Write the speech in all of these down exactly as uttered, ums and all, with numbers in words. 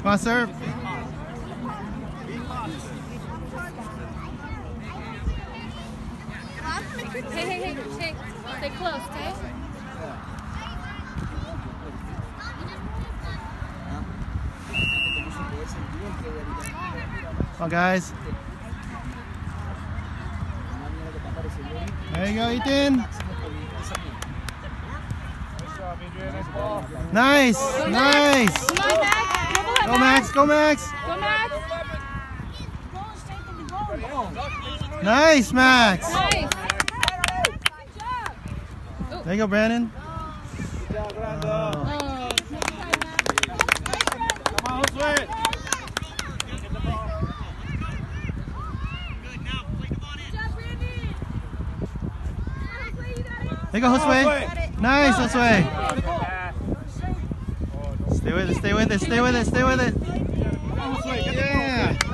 Come on, serve. Hey, hey, hey, hey. Stay close, okay? Come on, guys. There you go, Ethan. Nice, nice. Come on, Max. Go, Max. Go, Max. Go, Max. Nice, Max. Nice. There you go, Brandon. Oh. There you go, Josue. Nice, Josue. Stay with it, stay with it, stay with it, stay with it. Yeah.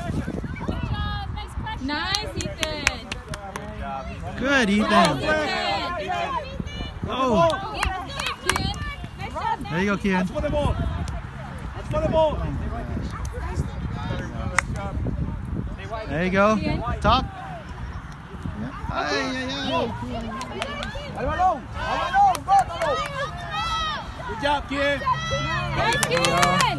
Nice, Ethan. Good, Ethan. Oh. There you go, Kian. There you go. Top. Yeah. Ay, ay, ay. Good job, Kian. Nice, Kian.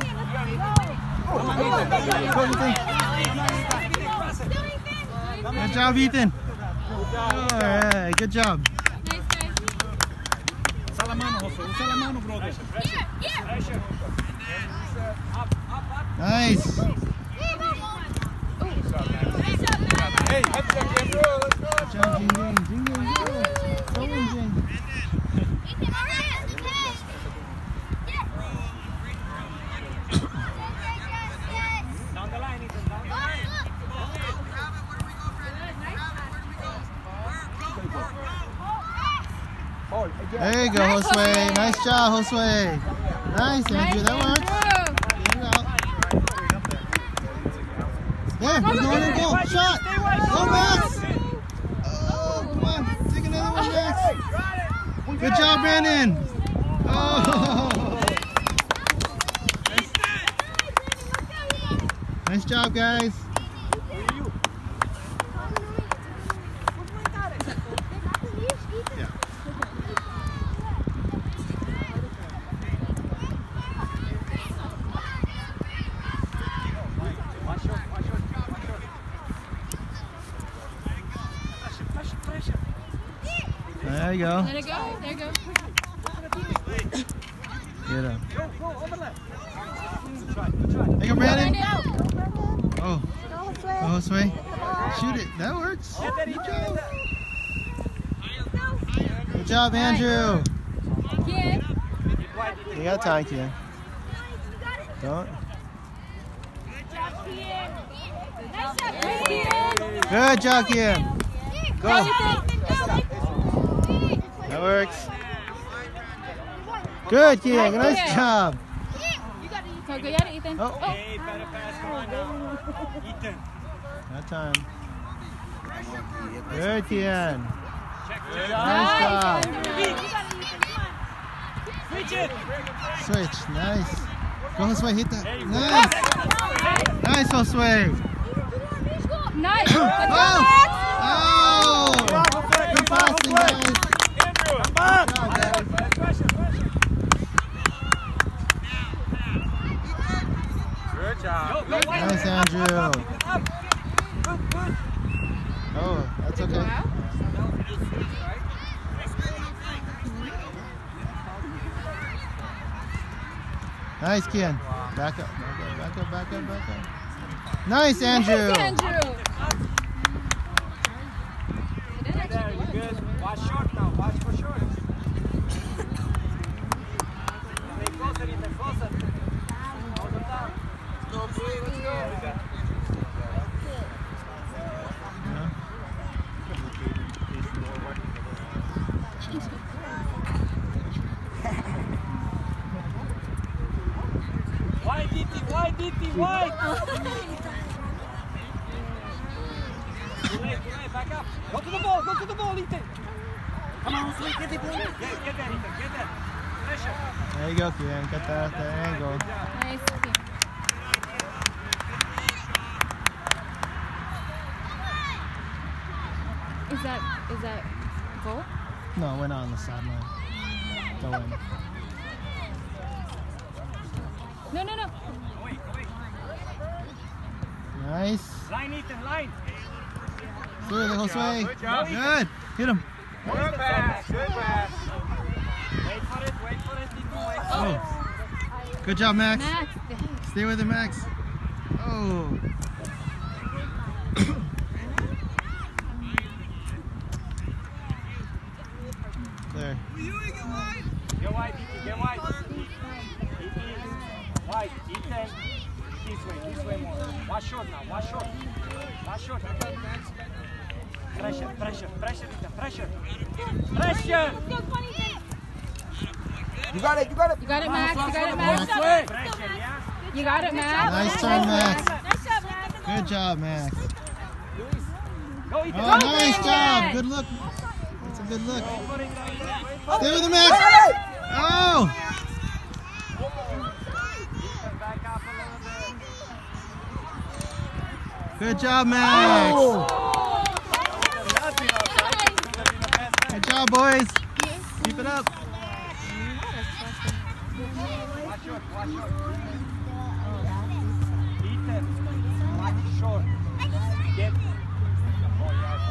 Good job, Ethan. All right, good job. Usa la mano, José. Usa la mano, brother. Nice. Hey, let's go, Kian, bro. Let's go. Good job, Jing Jing. Jing Jing, go. Go in, Jing. Down the line, Ethan. Down the line. There you go, Josue. Nice job, Josue. Nice, Andrew. That works. There, he's going in goal. Shot. Go, Max. Oh, come on. Take another one, Max. Good job, Brandon. Oh. Nice job, guys. There you go. Let it go. There you go. Get up. There you go, Brandon. Oh. Go, Josue. Shoot it. That works. Good job. Good job, Andrew. Kian. You got time, Kian. Don't. Good job, Kian. Go. That works. Good, Kian. Nice job. Go, go, get it, Ethan. Oh. Hey, better pass. Come on now. Ethan. That time. Good, Kian. Check. Nice job. Switch it. Switch. Nice. Go, Josue. Hit that. Nice. Nice, Josue. Nice. Oh. Oh. Good passing, guys. Andrew, come back. Good job. Nice, Andrew. Oh, that's okay. Nice, Kian. Back up, back up, back up, back up. Nice, Andrew. Nice, Andrew. There, you good. Watch short now. Watch for short. Stay closer, Ethan. Closer. Hold them down. Let's go, boy. Let's go. Wide, D T. Wide, D T. Wide. Too late, too late. Back up. Go to the ball. Go to the ball, Ethan. Come on, Sweet. Get the ball. Get, get that, Ethan. Get that. Pressure. There you go, Kian. Got that at the angle. Nice. Is that is that goal? No, we're not on the sideline. Go in. No, no, no. Nice. Line, Ethan, line. Through the whole way. Good job. Good. Hit him. Good pass, good pass. Wait for it, wait for it, Ethan, wait for it. Oh. Good job, Max. Max. Stay with it, Max. Oh. There. Get wide, Ethan, get wide. Ethan, wide, Ethan. This way, this way more. Watch short now, watch short. Watch short. Pressure, pressure, pressure, Ethan, pressure. Pressure! You got it, you got it. You got it, Max. You got it, Max. Pressure, yeah? You got it, Max. Nice turn, Max. Good job, Max. Go, Ethan. Oh, nice job. Good look. That's a good look. Stay with the Max. Oh. Back up a little bit. Good job, Max. Oh. Good job, boys. Keep it up. Watch short, watch short. Ethan, watch short. Get. Oh,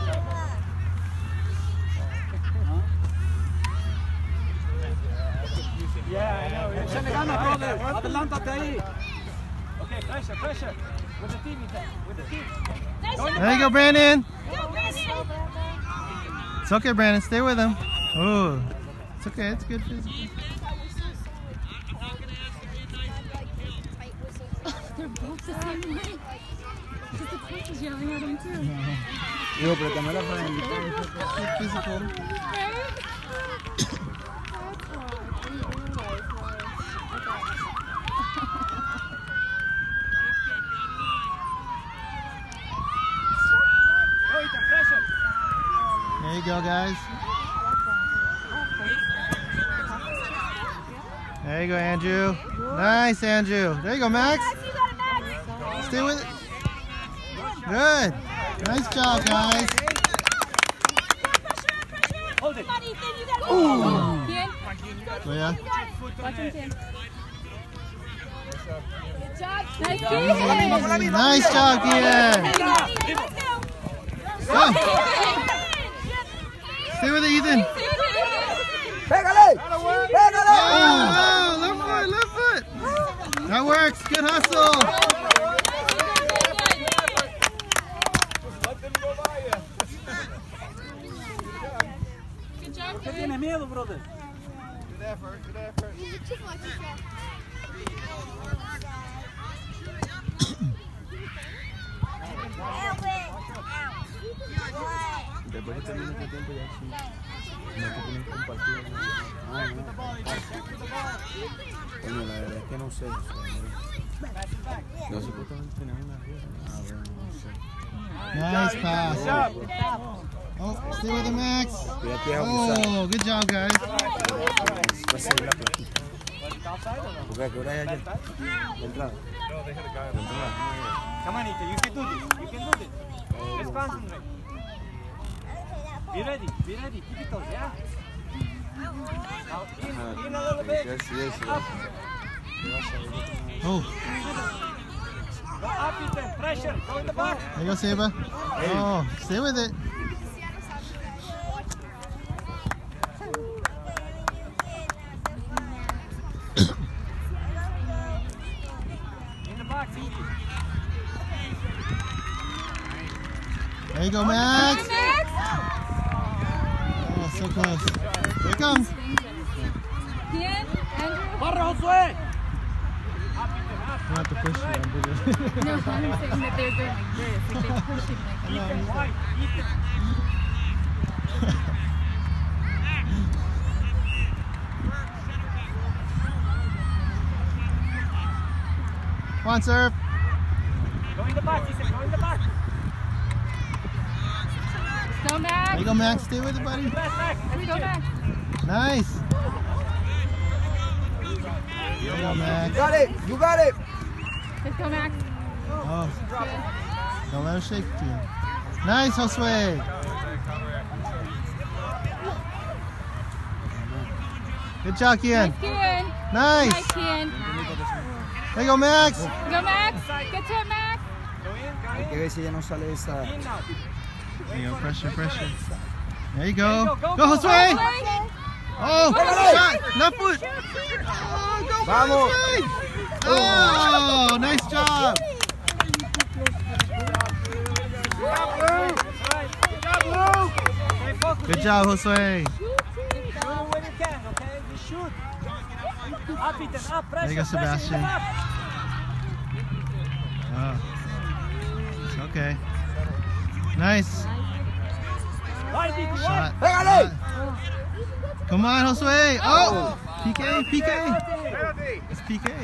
yeah, I know. Échale ganas, brother. Adelántate ahí. Okay, pressure, pressure. With the team, Ethan. With the team. There you go, Brandon. It's okay, Brandon. Stay with him. Oh, it's okay. It's good physical. They're both the same way. Because the coach is yelling at them too. Yo, pero también la pueden Physical. Go, Ethan, pressure. There you go, guys. There you go, Andrew. Nice, Andrew. There you go, Max. Stay with it. Good. Nice job, guys. Hold it. Ooh. Kian, So, yeah. watch him, Kian. Nice, Easy. Kian. Nice job, Kian. Go. Stay with it, Ethan. ¡Pégale! ¡Pégale! Oh, left foot, left foot. That works. Good hustle. Good job, ¿Qué Kian. tiene miedo, brother? Good effort, good effort. Después que termine este tiempo ya sí. No te tienes que compartir. Ah, no. Coño, la verdad es que no sé. Yo supuestamente tenía una rueda. Ah, bueno, no sé. Nice pass. Oh, stay with it, Max. Cuídate, abusar. Oh, good job, guys. Va a seguir la platita. ¿Por qué? ¿A qué hora es ayer? ¿De entrada? ¿De entrada? Come on, Ethan, you can do this. You can do this. Let's concentrate. Be ready, be ready. Keep it close, yeah? Now, in, in a little bit. Yes, yes, Up. Oh, Go up, Ethan. Pressure. Go in the back. there you go, Seba. Oh, stay with it. In the back, Ethan. There you go, Max. Oh, so close. Here it comes. Kian, Andrew. Corre, Josué. You have to push it. I'm bigger. No, I'm saying that they're going like this. Like they're pushing like a Ethan, wide. Ethan. Come on, serve. Go in the back, Ethan. Go in the back. Go, There Max. you go, Max. Stay with it, buddy. Left back. Let's go, Max. Nice. There you go, You Max. got it! You got it! Let's go, Max. Oh, Good. don't let him shake it to you. Nice, Josue. Good job, Kian. Nice, Kian. Nice. Nice, Kian. There you go, Max. Go, Max. Good tip, Max. Hay que ver si ya no sale esa. There you go, pressure, pressure. There you go. Go, Josue. Oh, shot. Left foot. Oh, go, Vamos. Josue. Oh, nice job. Good job, Josue. Shoot when you can, okay? You shoot. Up, Ethan, up, pressure, There you go, Sebastian. pressure, Oh. It's okay. Nice. Right, Ethan, Shot. right. Come on, Josue. Oh, P K, P K. It's P K.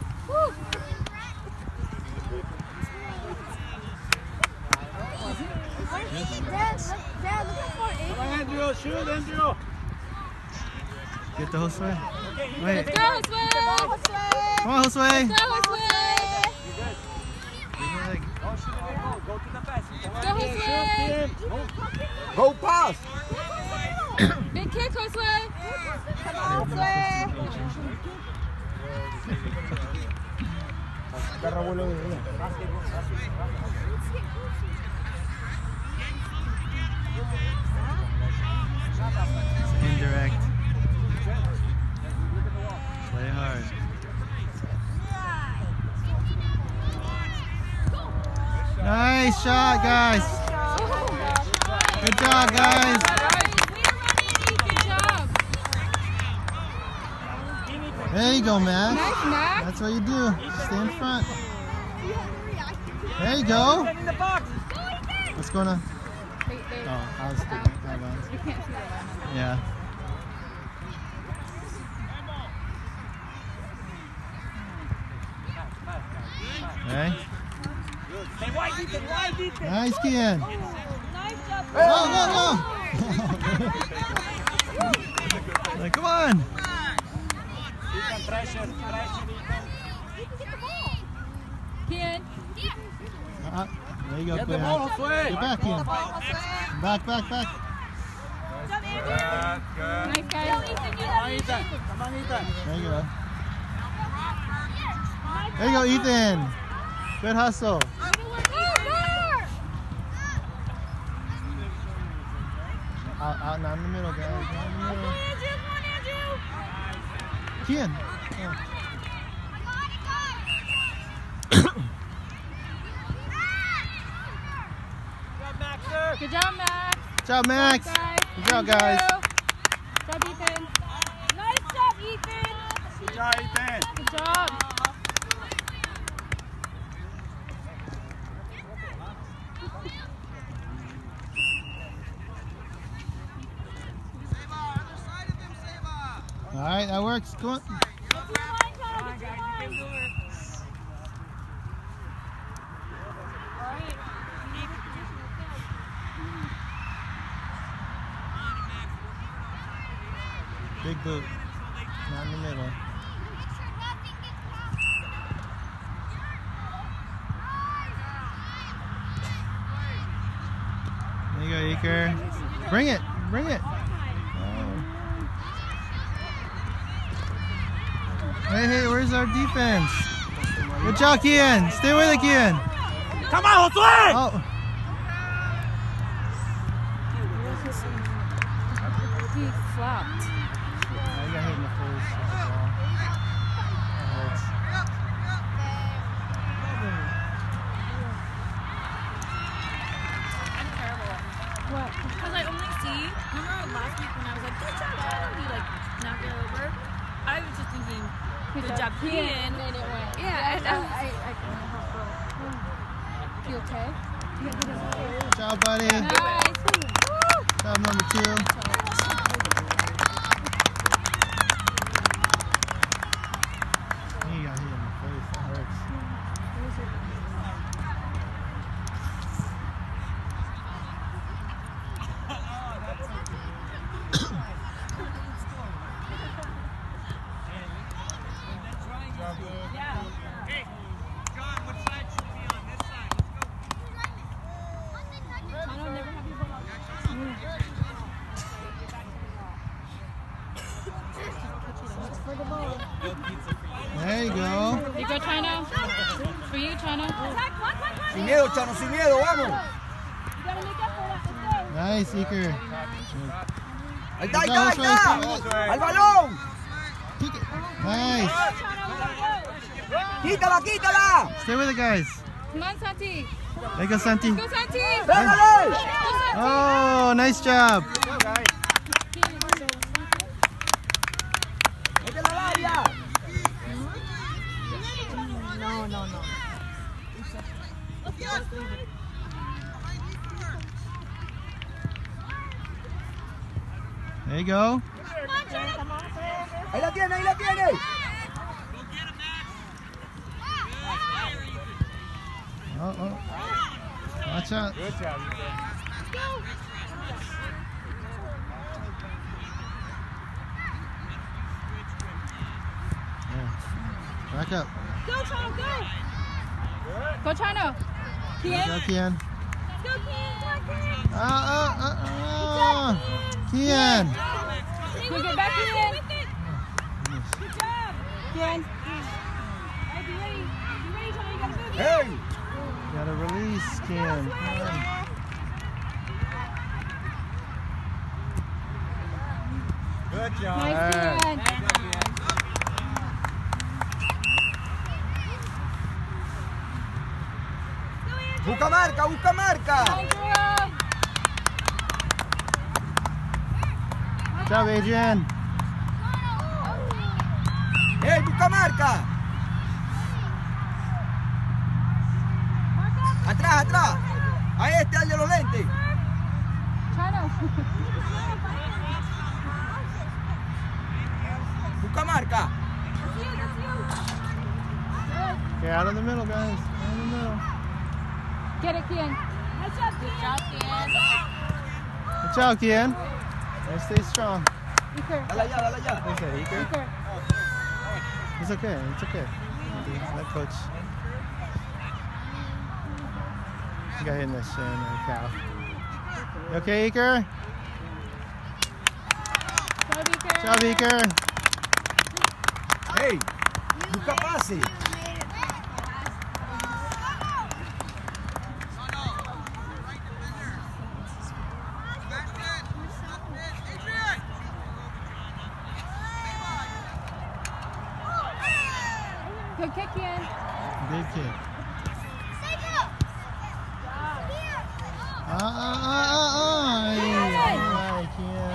Andrew, shoot, Andrew. Get the Josue. Wait. Let's go, Josue. Come on, Josue. Let's go, Josue. Don't shoot and go. Go to the pass. Go, Josue. Go pass. Big kick, Josue. Come on, Josue. Agarra vuelo de día. Indirect. Play hard. Nice shot, guys. Good job, guys. Good job. There you go, Max. Nice, Max. That's what you do. Stay in front. There you go. Get in the box. What's going on? They, they, Oh, I was thinking. I was- you can't see that. Yeah. Okay. Stay wide, Ethan, wide, Ethan. Nice, Kian. Nice job. Go, go, go. Like, come on. Ethan, pressure, pressure, Ethan. Kian. Uh, there you go, Get the Kian. ball, Josue. Get back, Kian. Back, back, back. Nice, guys. Come on, Ethan. Come on, Ethan. There you go. There you go, Ethan. Good hustle. Out, out, not in the middle, guys. Not in the middle. Kian. Oh. Good job, Max. Good job, Max. Guys. Good job, guys. Good job, Ethan. Nice job, Ethan. Good job, Ethan. Good job. All right, that works. Go on. Big boot. Not in the middle. There you go, Eker. Bring it. Bring it. Oh. Hey, hey, where's our defense? Good job, Kian. Stay with it, Kian. Come on, Josue! Oh. He flopped. Oh, you got hit in the face. That's all. That hurts. What? Because I only see, remember last week when I was like, good job, Adam, you like knock it over? I was just thinking, good job, Kian. And then it went. Yeah, and I was- I, I, I, you okay? Good job, buddy. Nice. Job number two. He got hit in the face. That hurts. Hey, John, what side should we be on? This side. Let's go. I don't never have you Go, China. For you, China. Sin miedo, Chano, sin miedo, vamos. Nice, Iker. Ahí está, ahí está, ahí está. Al balón. Nice. Quítala, quítala. Stay with it, guys. Come on, Santi. There you go, Santi. Go, Santi. Pégale. Oh, nice job. Métela al área. No, no, no. There you go. Ahí la tiene, ahí la tiene. Oh, oh. Watch out. Good job. Yeah. Back up. Go, China, go. Go, China. Back Kian. up, Kian. Go, Kian. Go, Kian. Ah, ah, ah, ah. Kian. Go, get back, Kian. Good job. Kian. Hey, be ready. Be ready, China. You gotta move. Hey. You gotta release, Kian. Come on. Good job. Nice, Kian. Busca marca, busca marca. Good job, Adrian. Hey, busca marca. Atrás, atrás. A este, al de los lentes. Busca marca. Okay, out of the middle, guys. Out of the middle. Get it, Kian. Good job, Kian. Good job, Kian. Let's stay strong. Iker. Dale allá, dale allá. What's that, Iker? Iker. It's okay. It's okay. Let coach. You got hit in the shin or calf. You okay, Iker? Good job, Iker. Hey, busca pase. Good kick, Kian. Big kick. Ah, ah, ah, ah, ah. Ay, ay, Kian.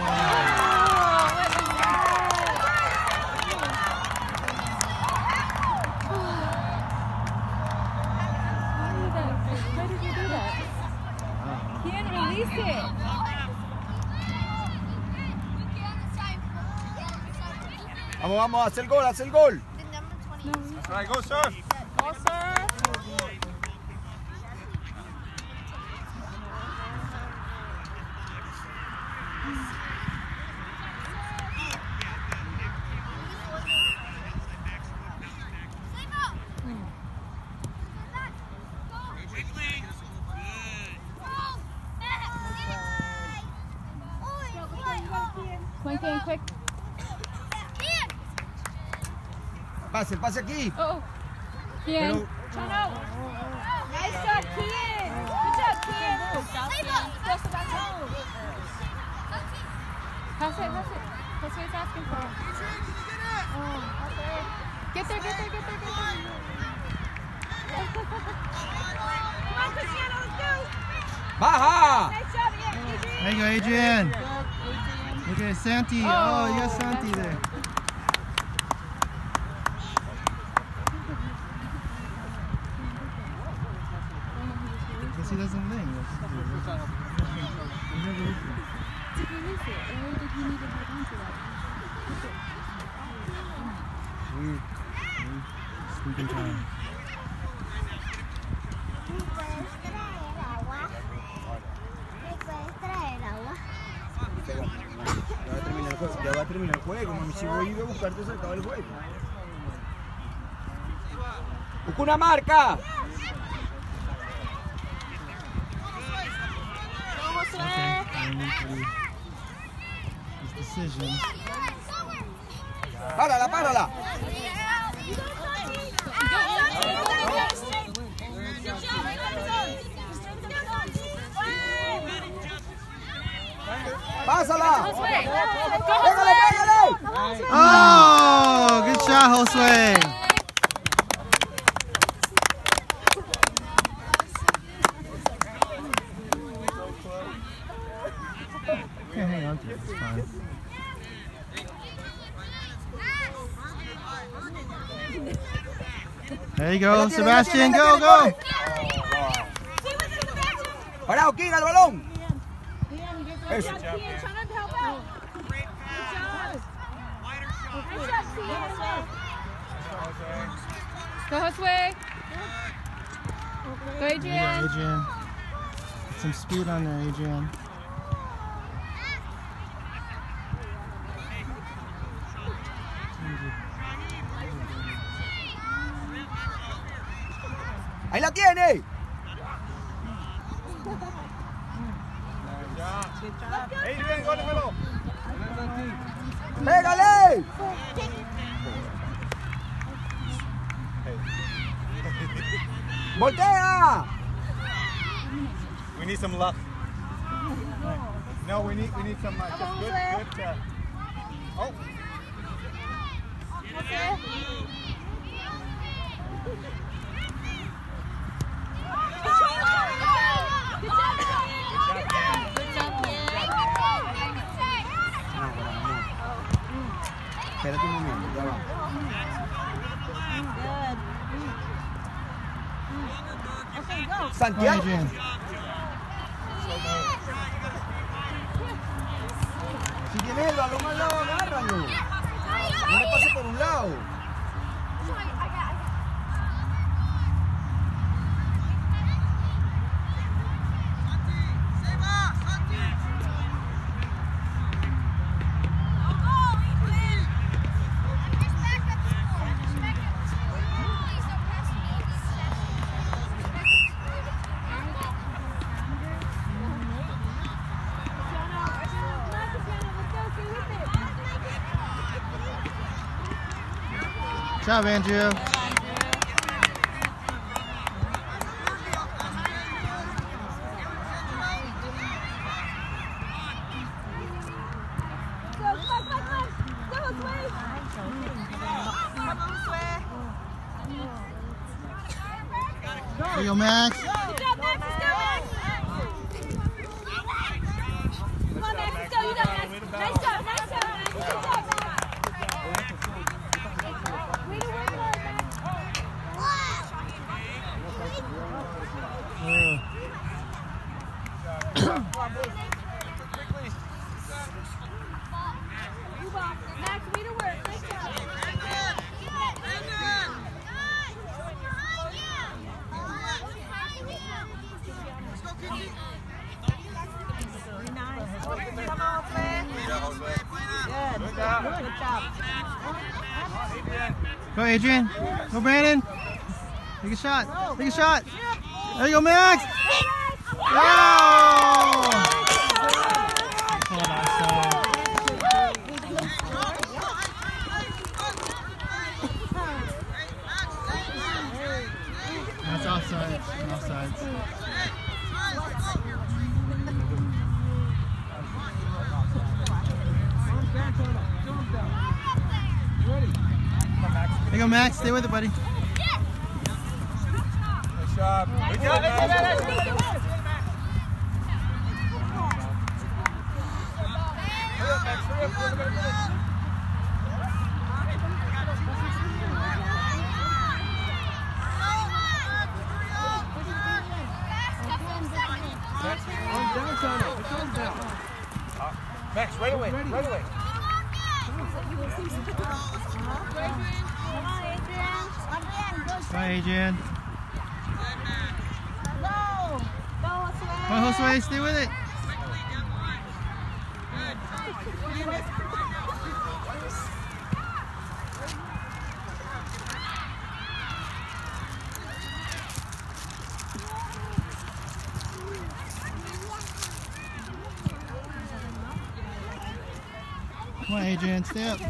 Why did you do that? Kian, release it. Vamos, vamos, haz el gol, haz el gol. That's right, go, sir. Go, sir. Quick, quick, quick. Pase, pase aquí. Oh, Kian. Pero- Nice job, Kian. Good job, Kian. Good job, Kian. Just about to. Pass it, pass it. That's what he's asking for. Oh, okay. Get there, get there, get there, get there. Come on, Cristiano, let's go. Baja. Nice job, yeah, Adrian. There you go, Adrian. Look at Santi. Oh, you got Santi there. Guess he doesn't think. He never looked at it. Did he lose it, or did he need to hold on to that? Weird. Weird. Sleeping time. Ya va a terminar el juego, ya va a terminar el juego, mami. Si voy a ir a buscarte, se acaba el juego. Busca una marca. Okay. I need to do his decision. Párala, párala. Go, Pásala. Josue. Pégale, pégale. Oh, good shot, Josue. Can't hang on to it, it's fine. There you go, Sebastian, go, go! Parado, King, al balón. Eso. Go Josue. Go There you Adrian. go, Adrian. Some speed on there, Adrian. Ahí la tiene. Adrian, go in the middle. Pégale. Voltea. We need some luck. No, we need we need some uh, just good good. Uh, oh. Espérate un momento, ya va. Go, Santiago. Adrian. Si tienes el balón al lado, agárralo. No le pase por un lado. Good job, Andrew. There you go, Max. Good job, Max. Let's go, Max. Come on, Max. Let's go. You got Max. Nice job. Nice job, Max. Good job, Max. Way to work, Max. Max, way to work. Nice job. Go, Adrian. Go, Brandon. Take a shot. Take a shot. There you go, Max. Oh! That's offside. Offside. There you go, Max. Stay with it, buddy. Nice job. Good job, Max. Max, right away, right away. Go, Adrian. Go. Go, Josue. Go, Josue. Stay with it. Come on, Adrian. Stay up.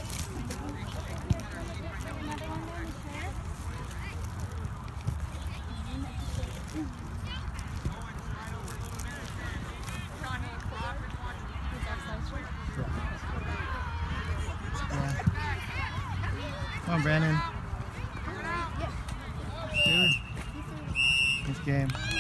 Come on, Brandon. Dude. Nice game.